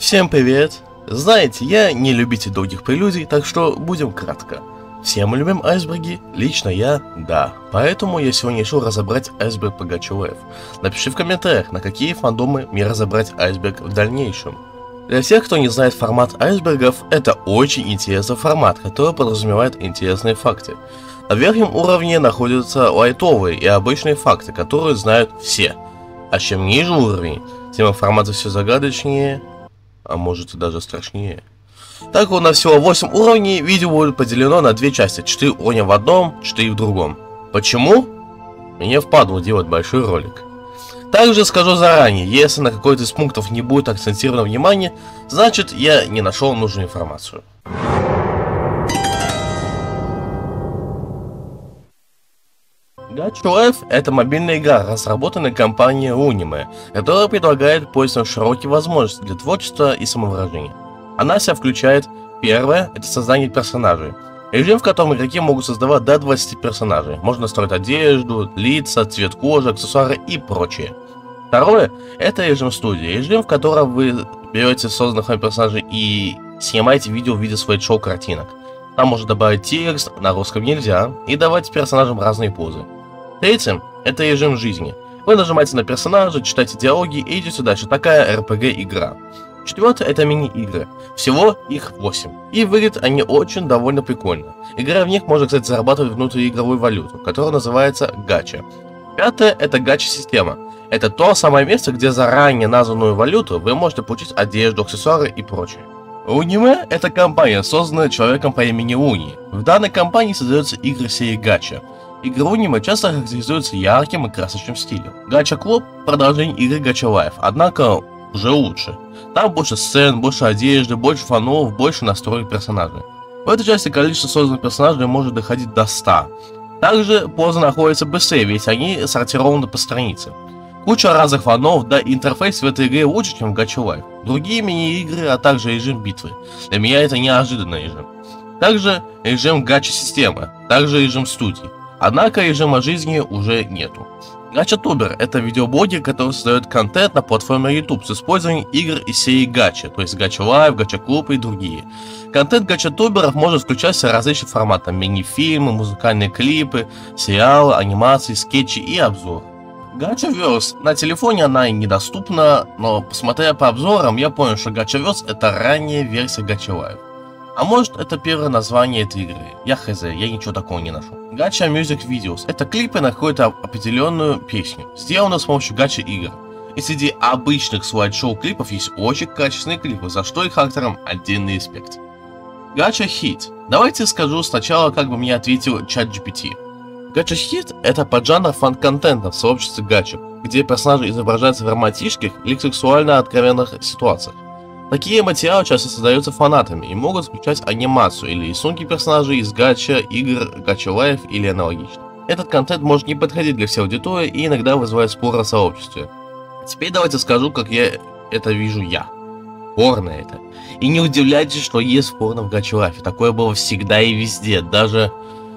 Всем привет! Знаете, я не любитель долгих прелюдий, так что будем кратко. Все мы любим айсберги, лично я – да. Поэтому я сегодня решил разобрать айсберг по Gacha Life. Напиши в комментариях, на какие фандомы мне разобрать айсберг в дальнейшем. Для тех, кто не знает формат айсбергов, это очень интересный формат, который подразумевает интересные факты. На верхнем уровне находятся лайтовые и обычные факты, которые знают все. А чем ниже уровень, тем информация все загадочнее, а может и даже страшнее. Так у нас всего 8 уровней, видео будет поделено на две части, 4 уровня в одном, 4 в другом. Почему? Мне впадло делать большой ролик. Также скажу заранее, если на какой-то из пунктов не будет акцентировано внимание, значит я не нашел нужную информацию. Gacha Life — это мобильная игра, разработанная компанией Unime, которая предлагает пользователям широкие возможности для творчества и самовыражения. Она себя включает: первое — это создание персонажей, режим, в котором игроки могут создавать до 20 персонажей, можно настроить одежду, лица, цвет кожи, аксессуары и прочее. Второе — это режим студии, режим, в котором вы берете созданных вами персонажей и снимаете видео в виде слайд-шоу картинок. Там можно добавить текст, на русском нельзя, и давать персонажам разные позы. Третье — это режим жизни. Вы нажимаете на персонажа, читаете диалоги и идете дальше. Такая RPG-игра. Четвертое — это мини-игры. Всего их 8. И выглядят они очень довольно прикольно. Играя в них, можно, кстати, зарабатывать внутриигровую валюту, которая называется гача. Пятое — это гача-система. Это то самое место, где заранее названную валюту вы можете получить одежду, аксессуары и прочее. Unime — это компания, созданная человеком по имени Уни. В данной компании создаются игры серии гача. Игры Unime часто характеризуются ярким и красочным стилем. Gacha Club — продолжение игры Gacha Life, однако уже лучше. Там больше сцен, больше одежды, больше фанов, больше настроек персонажей. В этой части количество созданных персонажей может доходить до 100. Также позы находятся быстрее, ведь они сортированы по странице. Куча разных фанов, да и интерфейс в этой игре лучше, чем в Gacha Life. Другие мини-игры, а также режим битвы. Для меня это неожиданный режим. Также режим гача-системы, также режим студии. Однако режима жизни уже нету. Гачатубер — это видеоблогер, который создает контент на платформе YouTube с использованием игр из серии гача, то есть Gacha Life, Gacha Club и другие. Контент гачатуберов может включать в себя различные форматы: мини-фильмы, музыкальные клипы, сериалы, анимации, скетчи и обзоры. Gachaverse. На телефоне она и недоступна, но посмотря по обзорам, я понял, что Gachaverse — это ранняя версия Gacha Life. А может, это первое название этой игры. Я хз, я ничего такого не нашел. Gacha Music Videos — это клипы на какую-то определенную песню, сделанную с помощью гача игр. И среди обычных слайд-шоу клипов есть очень качественные клипы, за что их авторам отдельный респект. Gacha Hit. Давайте скажу сначала, как бы мне ответил ChatGPT. Gacha Hit — это поджанр фан-контента в сообществе гача, где персонажи изображаются в романтических или сексуально откровенных ситуациях. Такие материалы часто создаются фанатами и могут включать анимацию или рисунки персонажей из гача, игр, Gacha Life или аналогично. Этот контент может не подходить для всей аудитории и иногда вызывает споры в сообществе. Теперь давайте скажу, как я это вижу я. Порно это. И не удивляйтесь, что есть порно в Gacha Life. Такое было всегда и везде, даже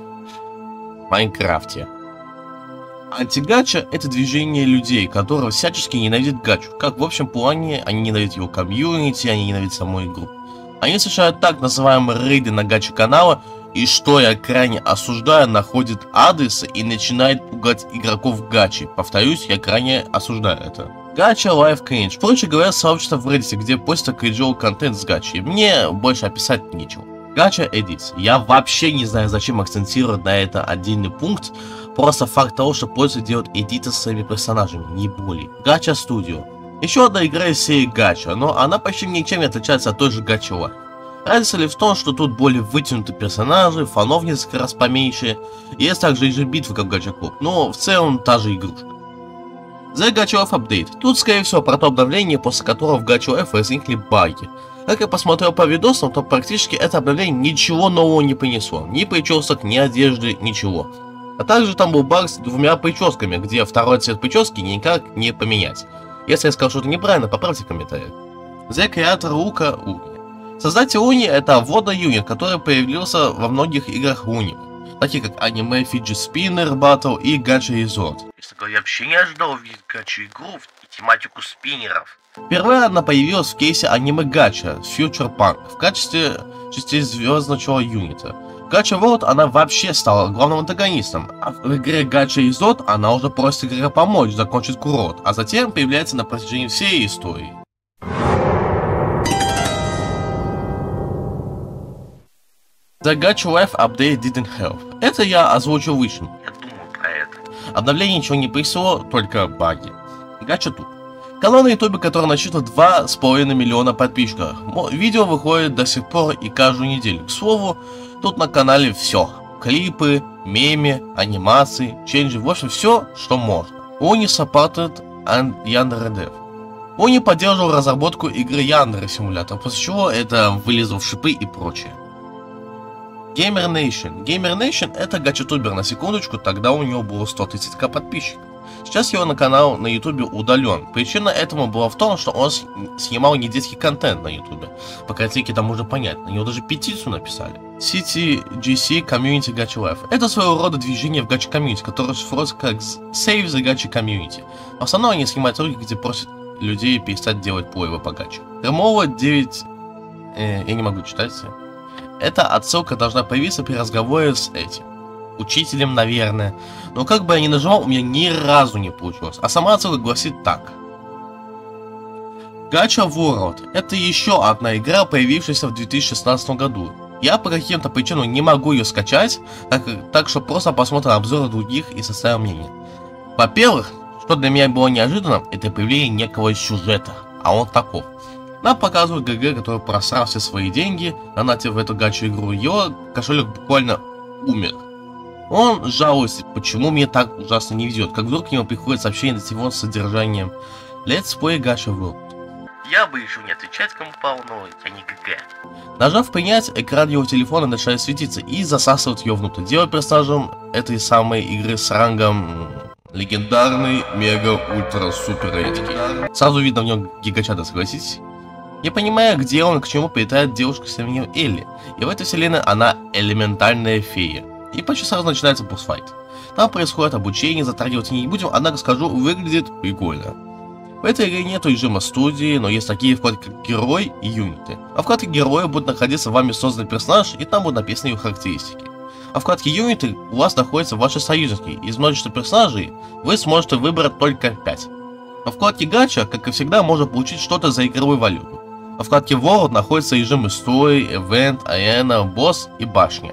в Майнкрафте. Антигача — это движение людей, которые всячески ненавидят гачу. Как в общем плане они ненавидят его комьюнити, они ненавидят саму игру. Они совершают так называемые рейды на гача канала, и что я крайне осуждаю, находит адресы и начинает пугать игроков гачи. Повторюсь, я крайне осуждаю это. Gacha Life Cringe. Проще говоря, сообщество в Reddit, где постят кринжовый контент с гачи. Мне больше описать нечего. Gacha Edits. Я вообще не знаю, зачем акцентировать на это отдельный пункт. Просто факт того, что пользователь делает эдиты с своими персонажами, не более. Gacha Studio. Еще одна игра из серии гача, но она почти ничем не отличается от той же Gacha Life. Разница ли в том, что тут более вытянутые персонажи, фанов несколько раз поменьше, есть также режим битвы, как в Gacha Club, но в целом та же игрушка. The Gacha Life Update. Тут, скорее всего, про то обновление, после которого в Gacha Life возникли баги. Как я посмотрел по видосам, то практически это обновление ничего нового не принесло. Ни причесок, ни одежды, ничего. А также там был баг с двумя прическами, где второй цвет прически никак не поменять. Если я сказал что-то неправильно, поправьте в комментариях. The Creator Luca Uni. Создатель Уни — это Вода Юни, который появился во многих играх Уни, такие как аниме Fidget Spinner Battle и Gacha Resort. Если говоря, я вообще не ожидал увидеть гача игру в тематику спиннеров. Впервые она появилась в кейсе аниме Гача Future Punk в качестве 6-звездного юнита. В Gacha World она вообще стала главным антагонистом, а в игре Gacha Изод она уже просит игрока помочь закончить курорт, а затем появляется на протяжении всей истории. The Gacha Life Update didn't help. Это я озвучил выше. Я думаю про это. Обновление ничего не принесло, только баги. Gacha тут. Канал на ютубе, который насчитывает 2,5 миллиона подписчиков. Видео выходит до сих пор и каждую неделю. К слову, тут на канале все. Клипы, мемы, анимации, челленджи, в общем все, что можно. Они supported Yandere Dev. Они поддерживал разработку игры Yandere Simulator, после чего это вылезло в шипы и прочее. Gamer Nation. Gamer Nation это гачатубер, на секундочку, тогда у него было 130к подписчиков. Сейчас его канал на ютубе удален. Причина этому была в том, что он снимал не детский контент на ютубе. По картинке там можно понять, на него даже петицию написали. CTGC Community Gacha Life. Это своего рода движение в Gacha Community, которое шифруется как Save the Gacha Community. В основном они снимают ролики, где просят людей перестать делать плейвы по гаче. Ремова 9... я не могу читать. Эта отсылка должна появиться при разговоре с этим учителем, наверное. Но как бы я ни нажимал, у меня ни разу не получилось. А сама отсылка гласит так. Gacha World. Это еще одна игра, появившаяся в 2016 году. Я по каким-то причинам не могу ее скачать, так что просто посмотрим обзоры других и составим мнение. Во-первых, что для меня было неожиданным, это появление некого сюжета. А он таков. Нам показывают ГГ, который просрал все свои деньги, донатив в эту гачу игру. Его кошелек буквально умер. Он жалуется, почему мне так ужасно не везет, как вдруг к нему приходит сообщение с его содержанием Let's Play Gacha World. Я бы еще не отвечать кому попал, но я не ГГ. Нажав принять, экран его телефона начинает светиться и засасывать ее внутрь, делая персонажем этой самой игры с рангом легендарный, мега, ультра, супер редкий. Сразу видно в нем гигачада, согласитесь? Не понимая, где он, к чему прилетает девушка с именем Элли. И в этой вселенной она элементальная фея. И почти сразу начинается босс-файт. Там происходит обучение, затрагивать не будем, однако скажу, выглядит прикольно. В этой игре нет режима студии, но есть такие вкладки, как Герой и Юниты. А в вкладке Героя будет находиться вами созданный персонаж, и там будут написаны его характеристики. А в вкладке Юниты у вас находятся ваши союзники. Из множества персонажей вы сможете выбрать только 5. А в вкладке Гача, как и всегда, можно получить что-то за игровую валюту. А в вкладке World находится режим истории, Event, Арена, Босс и Башня.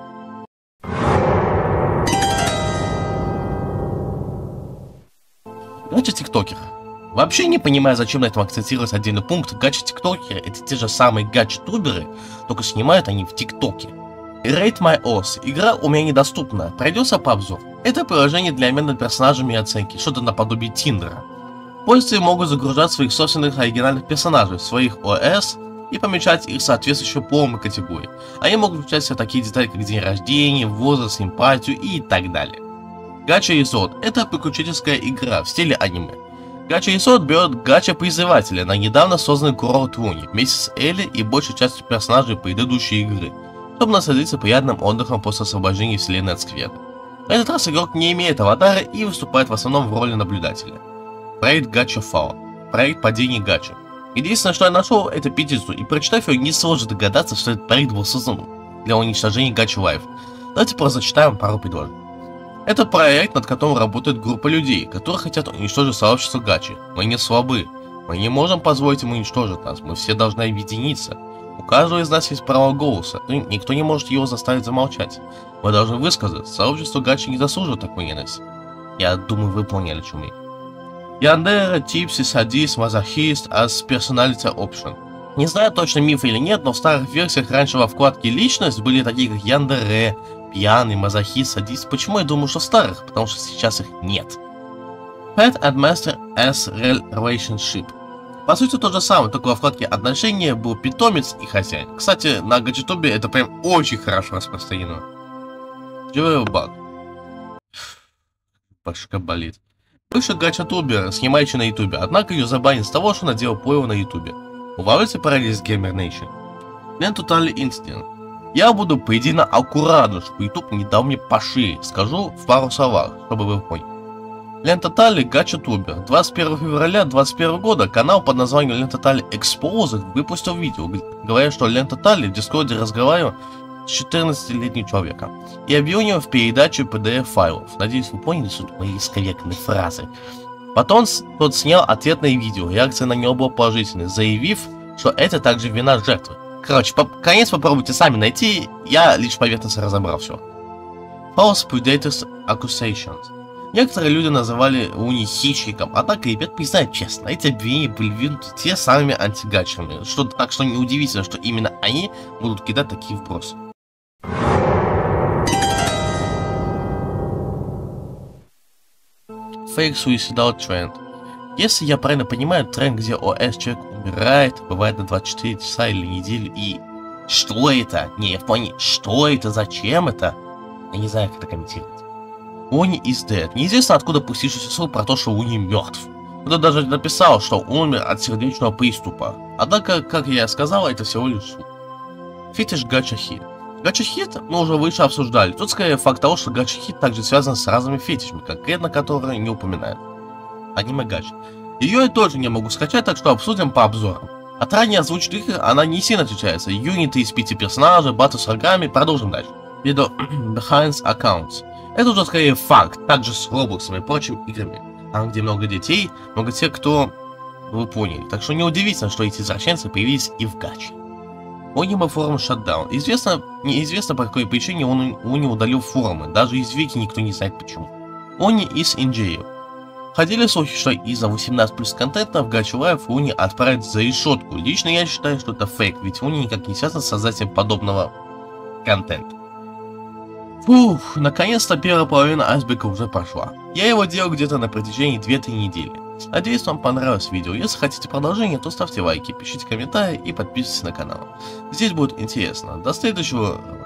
Гача-тиктокер. Вообще не понимаю, зачем на этом акцентировать отдельный пункт. Гача-тиктокеры это те же самые гача-туберы, только снимают они в тиктоке. Rate My Oz. Игра у меня недоступна. Пройдется по обзору. Это приложение для обмена персонажами и оценки, что-то наподобие Тиндера. Пользователи могут загружать своих собственных оригинальных персонажей в своих ОС и помечать их соответствующей полной категории. Они могут включать в себя такие детали, как день рождения, возраст, симпатию и так далее. Gacha Изод – это приключенческая игра в стиле аниме. Gacha Изод берет гача-призывателя на недавно созданный курорт Луни вместе с Элли и большей частью персонажей предыдущей игры, чтобы насладиться приятным отдыхом после освобождения вселенной от скверны. На этот раз игрок не имеет аватара и выступает в основном в роли наблюдателя. Проект Gacha Fall. Проект падения гача. Единственное, что я нашел, это петицию, и прочитав ее, несложно догадаться, что этот проект был создан для уничтожения Gacha Life. Давайте просто зачитаем пару предложений. Это проект, над которым работает группа людей, которые хотят уничтожить сообщество гачи. Мы не слабы. Мы не можем позволить им уничтожить нас. Мы все должны объединиться. У каждого из нас есть право голоса. Никто не может его заставить замолчать. Мы должны высказать. Сообщество гачи не заслуживает такой ненависти. Я думаю, вы поняли, о чем я. Yandere, Tipsy, Sadist, Masochist as Personality Option. Не знаю точно миф или нет, но в старых версиях раньше во вкладке Личность были такие как Yandere, Пьяный, Мазохист, Садист. Почему я думаю, что старых? Потому что сейчас их нет. Pet and Master as Relationship. По сути то же самое, только во вкладке Отношения был питомец и хозяин. Кстати, на Гачатубе это прям очень хорошо распространено. Jewel Bug. Башка болит. Бывший гачатубер, снимающий на ютубе, однако ее забанят с того, что надел плейвы на ютубе. Уволите параллель Gamer Nation. Мен Totally Instinct. Я буду предельно аккуратно, чтобы YouTube не дал мне по шее. Скажу в пару словах, чтобы вы поняли. Лента Тали Гача Тубер. 21 февраля 2021 года канал под названием Лента Тали Exposed выпустил видео, говоря, что Лента Тали в Дискорде разговаривал с 14-летним человеком и обвинил его в передаче PDF-файлов. Надеюсь, вы поняли суть моей исковерканной фразы. Потом тот снял ответное видео, реакция на него была положительной, заявив, что это также вина жертвы. Короче, конец попробуйте сами найти, я лишь поверхностно разобрал все. False Predators Accusations. Некоторые люди называли Уни хищником, однако, ребят, признаю честно, эти обвинения были винуты те самыми антигачерами, так что неудивительно, что именно они будут кидать такие вбросы. Fake Suicidal Trend. Если я правильно понимаю, тренд, где ОС человек умирает, бывает на 24 часа или неделю, и... Что это? Не, я понял, что это, зачем это? Я не знаю, как это комментировать. Уни is dead. Неизвестно, откуда пустившийся слух про то, что Уни мертв. Кто-то даже написал, что он умер от сердечного приступа. Однако, как я сказал, это всего лишь слух. Фетиш Гача Хит. Гача Хит мы уже выше обсуждали. Тут скорее факт того, что Гача Хит также связан с разными фетишами, конкретно которые не упоминают. Аниме Гача. Ее я тоже не могу скачать, так что обсудим по обзорам. От ранее озвученных игр она не сильно отличается. Юниты из 5 персонажей, баты с врагами, продолжим дальше. Видео Behind Accounts. Это уже скорее факт, также с Роблоксом и прочими играми. Там, где много детей, много тех, кто... Вы поняли. Так что неудивительно, что эти извращенцы появились и в Гаче. Аниме форум Shutdown. Неизвестно по какой причине Уни удалил форумы, даже из Вики никто не знает почему. Уни is in jail. Ходили слухи, что из-за 18+ контента в Гачу Лайф Уни отправят за решетку. Лично я считаю, что это фейк, ведь Уни никак не связан с создателем подобного контента. Фух, наконец-то первая половина айсберга уже прошла. Я его делал где-то на протяжении 2-3 недели. Надеюсь, вам понравилось видео. Если хотите продолжение, то ставьте лайки, пишите комментарии и подписывайтесь на канал. Здесь будет интересно. До следующего